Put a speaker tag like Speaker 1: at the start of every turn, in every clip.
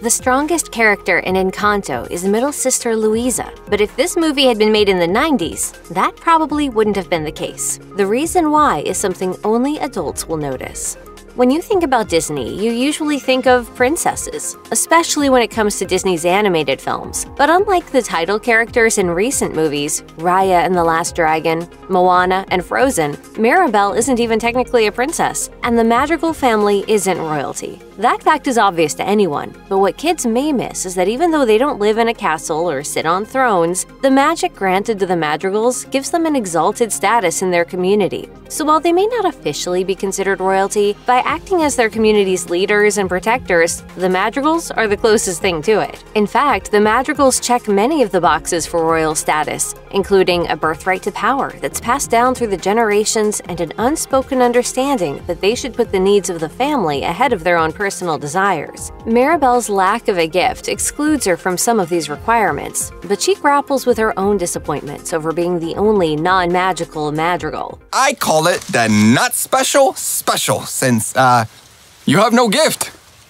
Speaker 1: The strongest character in Encanto is middle sister Luisa, but if this movie had been made in the 90s, that probably wouldn't have been the case. The reason why is something only adults will notice. When you think about Disney, you usually think of princesses, especially when it comes to Disney's animated films. But unlike the title characters in recent movies, Raya and the Last Dragon, Moana, and Frozen, Mirabel isn't even technically a princess, and the Madrigal family isn't royalty. That fact is obvious to anyone, but what kids may miss is that even though they don't live in a castle or sit on thrones, the magic granted to the Madrigals gives them an exalted status in their community. So while they may not officially be considered royalty, by acting as their community's leaders and protectors, the Madrigals are the closest thing to it. In fact, the Madrigals check many of the boxes for royal status, including a birthright to power that's passed down through the generations and an unspoken understanding that they should put the needs of the family ahead of their own personal desires. Mirabel's lack of a gift excludes her from some of these requirements, but she grapples with her own disappointments over being the only non-magical Madrigal.
Speaker 2: I call it the not special since, you have no gift.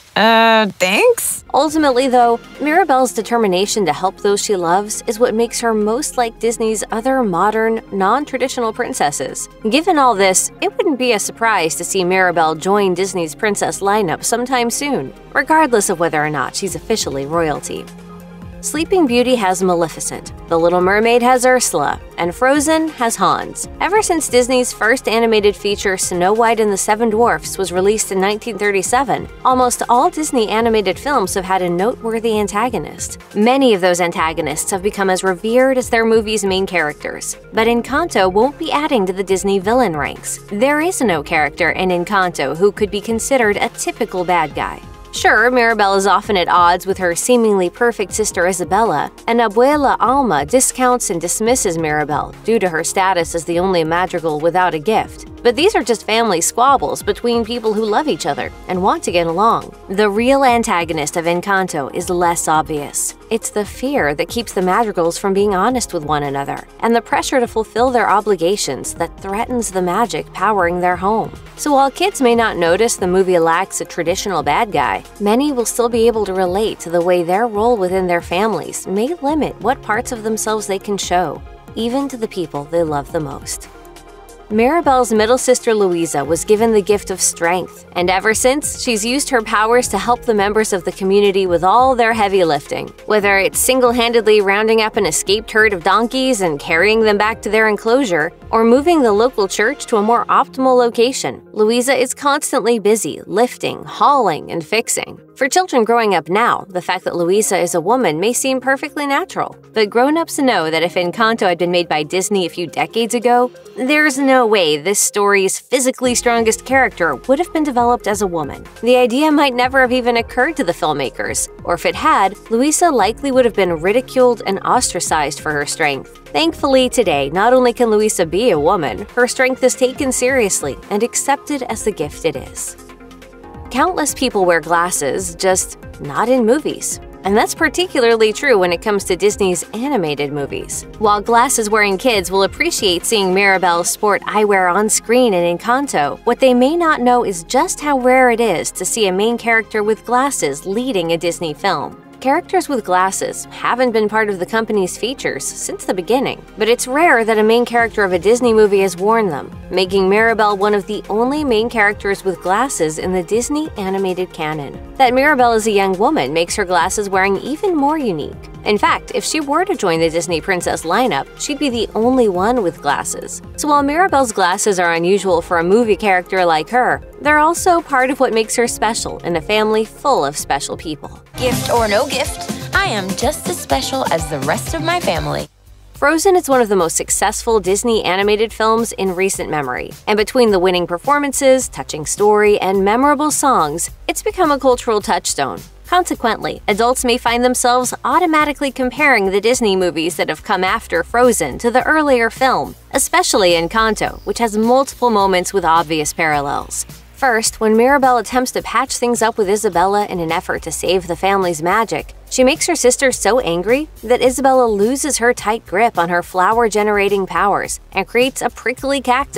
Speaker 3: Thanks?
Speaker 1: Ultimately, though, Mirabel's determination to help those she loves is what makes her most like Disney's other modern, non-traditional princesses. Given all this, it wouldn't be a surprise to see Mirabel join Disney's princess lineup sometime soon, regardless of whether or not she's officially royalty. Sleeping Beauty has Maleficent, The Little Mermaid has Ursula, and Frozen has Hans. Ever since Disney's first animated feature Snow White and the Seven Dwarfs was released in 1937, almost all Disney animated films have had a noteworthy antagonist. Many of those antagonists have become as revered as their movie's main characters. But Encanto won't be adding to the Disney villain ranks. There is no character in Encanto who could be considered a typical bad guy. Sure, Mirabel is often at odds with her seemingly perfect sister Isabella, and Abuela Alma discounts and dismisses Mirabel due to her status as the only Madrigal without a gift. But these are just family squabbles between people who love each other and want to get along. The real antagonist of Encanto is less obvious. It's the fear that keeps the Madrigals from being honest with one another, and the pressure to fulfill their obligations that threatens the magic powering their home. So while kids may not notice the movie lacks a traditional bad guy, many will still be able to relate to the way their role within their families may limit what parts of themselves they can show, even to the people they love the most. Mirabel's middle sister Luisa was given the gift of strength, and ever since, she's used her powers to help the members of the community with all their heavy lifting. Whether it's single-handedly rounding up an escaped herd of donkeys and carrying them back to their enclosure, or moving the local church to a more optimal location, Luisa is constantly busy lifting, hauling, and fixing. For children growing up now, the fact that Luisa is a woman may seem perfectly natural, but grown-ups know that if Encanto had been made by Disney a few decades ago, there's no way this story's physically strongest character would have been developed as a woman. The idea might never have even occurred to the filmmakers, or if it had, Luisa likely would have been ridiculed and ostracized for her strength. Thankfully, today, not only can Luisa be a woman, her strength is taken seriously and accepted as the gift it is. Countless people wear glasses, just not in movies. And that's particularly true when it comes to Disney's animated movies. While glasses-wearing kids will appreciate seeing Mirabel sport eyewear on screen in Encanto, what they may not know is just how rare it is to see a main character with glasses leading a Disney film. Characters with glasses haven't been part of the company's features since the beginning, but it's rare that a main character of a Disney movie has worn them, making Mirabel one of the only main characters with glasses in the Disney animated canon. That Mirabel is a young woman makes her glasses wearing even more unique. In fact, if she were to join the Disney princess lineup, she'd be the only one with glasses. So while Mirabel's glasses are unusual for a movie character like her, they're also part of what makes her special in a family full of special people.
Speaker 3: Gift or no gift, I am just as special as the rest of my family.
Speaker 1: Frozen is one of the most successful Disney animated films in recent memory, and between the winning performances, touching story, and memorable songs, it's become a cultural touchstone. Consequently, adults may find themselves automatically comparing the Disney movies that have come after Frozen to the earlier film, especially Encanto, which has multiple moments with obvious parallels. First, when Mirabel attempts to patch things up with Isabella in an effort to save the family's magic, she makes her sister so angry that Isabella loses her tight grip on her flower-generating powers and creates a prickly cactus.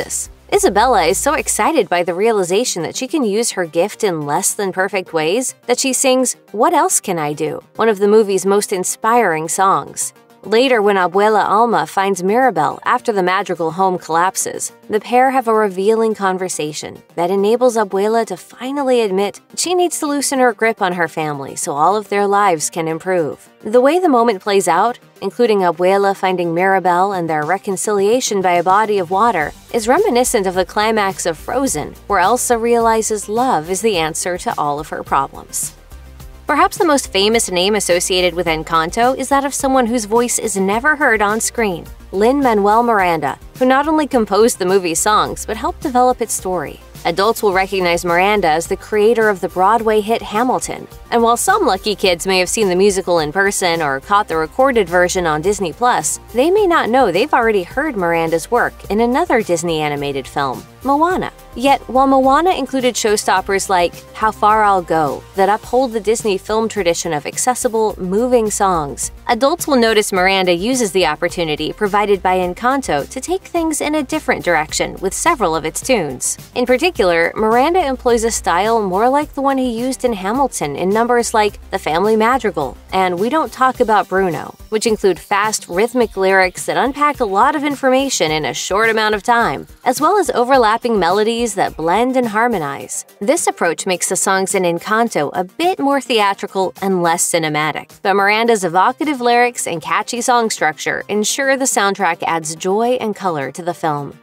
Speaker 1: Isabella is so excited by the realization that she can use her gift in less than perfect ways that she sings "What Else Can I Do?", one of the movie's most inspiring songs. Later, when Abuela Alma finds Mirabel after the madrigal home collapses, the pair have a revealing conversation that enables Abuela to finally admit she needs to loosen her grip on her family so all of their lives can improve. The way the moment plays out, including Abuela finding Mirabel and their reconciliation by a body of water, is reminiscent of the climax of Frozen, where Elsa realizes love is the answer to all of her problems. Perhaps the most famous name associated with Encanto is that of someone whose voice is never heard on screen, Lin-Manuel Miranda, who not only composed the movie's songs but helped develop its story. Adults will recognize Miranda as the creator of the Broadway hit Hamilton, and while some lucky kids may have seen the musical in person or caught the recorded version on Disney+, they may not know they've already heard Miranda's work in another Disney animated film, Moana. Yet, while Moana included showstoppers like How Far I'll Go that uphold the Disney film tradition of accessible, moving songs, adults will notice Miranda uses the opportunity provided by Encanto to take things in a different direction with several of its tunes. In particular, Miranda employs a style more like the one he used in Hamilton in numbers like The Family Madrigal and We Don't Talk About Bruno, which include fast, rhythmic lyrics that unpack a lot of information in a short amount of time, as well as overlapping melodies that blend and harmonize. This approach makes the songs in Encanto a bit more theatrical and less cinematic, but Miranda's evocative lyrics and catchy song structure ensure the soundtrack adds joy and color to the film.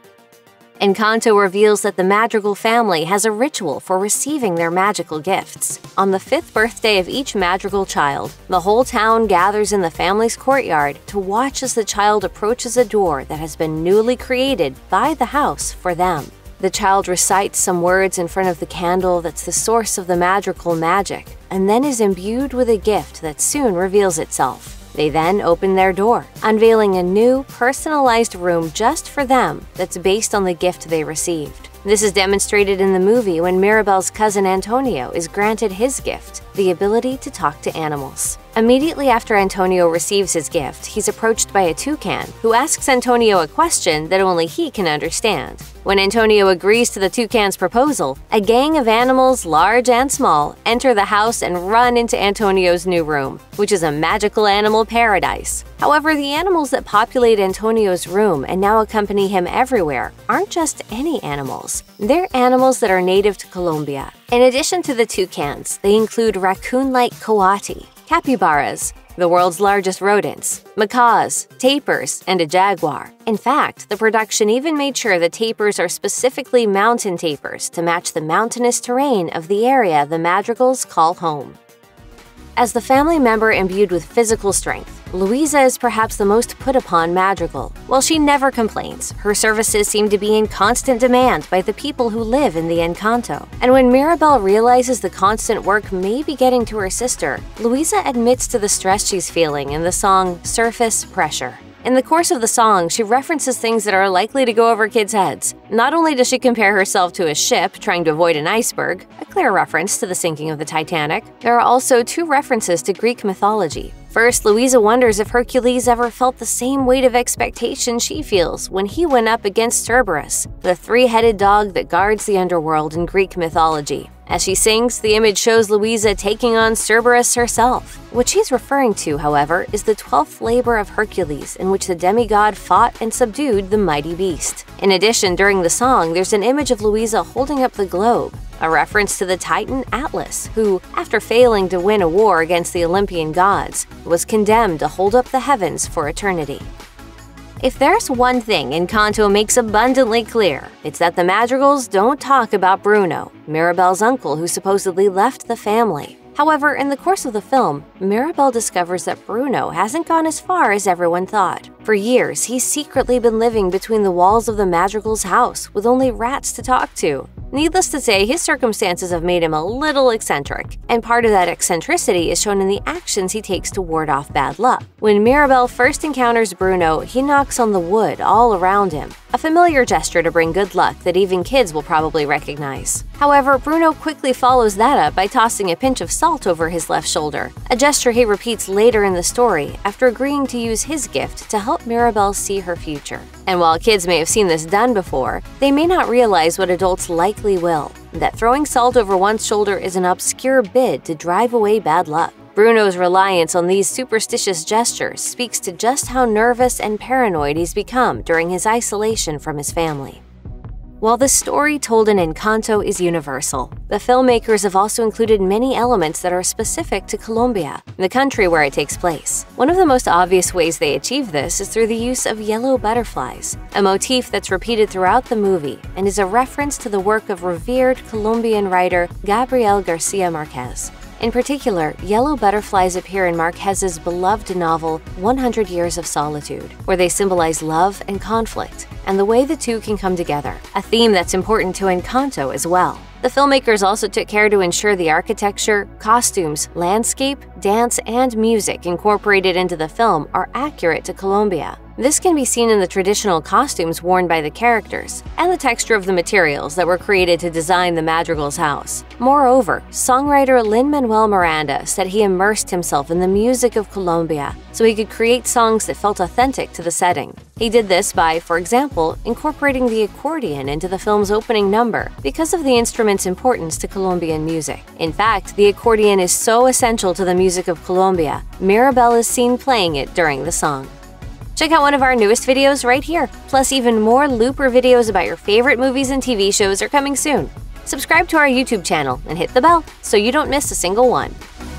Speaker 1: Encanto reveals that the Madrigal family has a ritual for receiving their magical gifts. On the 5th birthday of each Madrigal child, the whole town gathers in the family's courtyard to watch as the child approaches a door that has been newly created by the house for them. The child recites some words in front of the candle that's the source of the Madrigal magic, and then is imbued with a gift that soon reveals itself. They then open their door, unveiling a new, personalized room just for them that's based on the gift they received. This is demonstrated in the movie when Mirabel's cousin Antonio is granted his gift, the ability to talk to animals. Immediately after Antonio receives his gift, he's approached by a toucan who asks Antonio a question that only he can understand. When Antonio agrees to the toucan's proposal, a gang of animals, large and small, enter the house and run into Antonio's new room, which is a magical animal paradise. However, the animals that populate Antonio's room and now accompany him everywhere aren't just any animals. They're animals that are native to Colombia. In addition to the toucans, they include raccoon-like coati, capybaras, the world's largest rodents, macaws, tapirs, and a jaguar. In fact, the production even made sure the tapirs are specifically mountain tapirs to match the mountainous terrain of the area the Madrigals call home. As the family member imbued with physical strength, Luisa is perhaps the most put-upon Madrigal. While she never complains, her services seem to be in constant demand by the people who live in the Encanto. And when Mirabel realizes the constant work may be getting to her sister, Luisa admits to the stress she's feeling in the song Surface Pressure. In the course of the song, she references things that are likely to go over kids' heads. Not only does she compare herself to a ship trying to avoid an iceberg, a clear reference to the sinking of the Titanic, there are also 2 references to Greek mythology. First, Luisa wonders if Hercules ever felt the same weight of expectation she feels when he went up against Cerberus, the 3-headed dog that guards the underworld in Greek mythology. As she sings, the image shows Luisa taking on Cerberus herself. What she's referring to, however, is the 12th labor of Hercules, in which the demigod fought and subdued the mighty beast. In addition, during the song, there's an image of Luisa holding up the globe, a reference to the Titan Atlas, who, after failing to win a war against the Olympian gods, was condemned to hold up the heavens for eternity. If there's one thing Encanto makes abundantly clear, it's that the Madrigals don't talk about Bruno, Mirabel's uncle who supposedly left the family. However, in the course of the film, Mirabel discovers that Bruno hasn't gone as far as everyone thought. For years, he's secretly been living between the walls of the Madrigal's house with only rats to talk to. Needless to say, his circumstances have made him a little eccentric, and part of that eccentricity is shown in the actions he takes to ward off bad luck. When Mirabel first encounters Bruno, he knocks on the wood all around him, a familiar gesture to bring good luck that even kids will probably recognize. However, Bruno quickly follows that up by tossing a pinch of salt over his left shoulder, a gesture he repeats later in the story after agreeing to use his gift to help help Mirabel see her future. And while kids may have seen this done before, they may not realize what adults likely will, that throwing salt over one's shoulder is an obscure bid to drive away bad luck. Bruno's reliance on these superstitious gestures speaks to just how nervous and paranoid he's become during his isolation from his family. While the story told in Encanto is universal, the filmmakers have also included many elements that are specific to Colombia, the country where it takes place. One of the most obvious ways they achieve this is through the use of yellow butterflies, a motif that's repeated throughout the movie and is a reference to the work of revered Colombian writer Gabriel Garcia Marquez. In particular, yellow butterflies appear in Marquez's beloved novel 100 Years of Solitude, where they symbolize love and conflict, and the way the two can come together, a theme that's important to Encanto as well. The filmmakers also took care to ensure the architecture, costumes, landscape, dance, and music incorporated into the film are accurate to Colombia. This can be seen in the traditional costumes worn by the characters and the texture of the materials that were created to design the Madrigal's house. Moreover, songwriter Lin-Manuel Miranda said he immersed himself in the music of Colombia so he could create songs that felt authentic to the setting. He did this by, for example, incorporating the accordion into the film's opening number because of the instrument's importance to Colombian music. In fact, the accordion is so essential to the music of Colombia, Mirabel is seen playing it during the song. Check out one of our newest videos right here. Plus, even more Looper videos about your favorite movies and TV shows are coming soon. Subscribe to our YouTube channel and hit the bell so you don't miss a single one.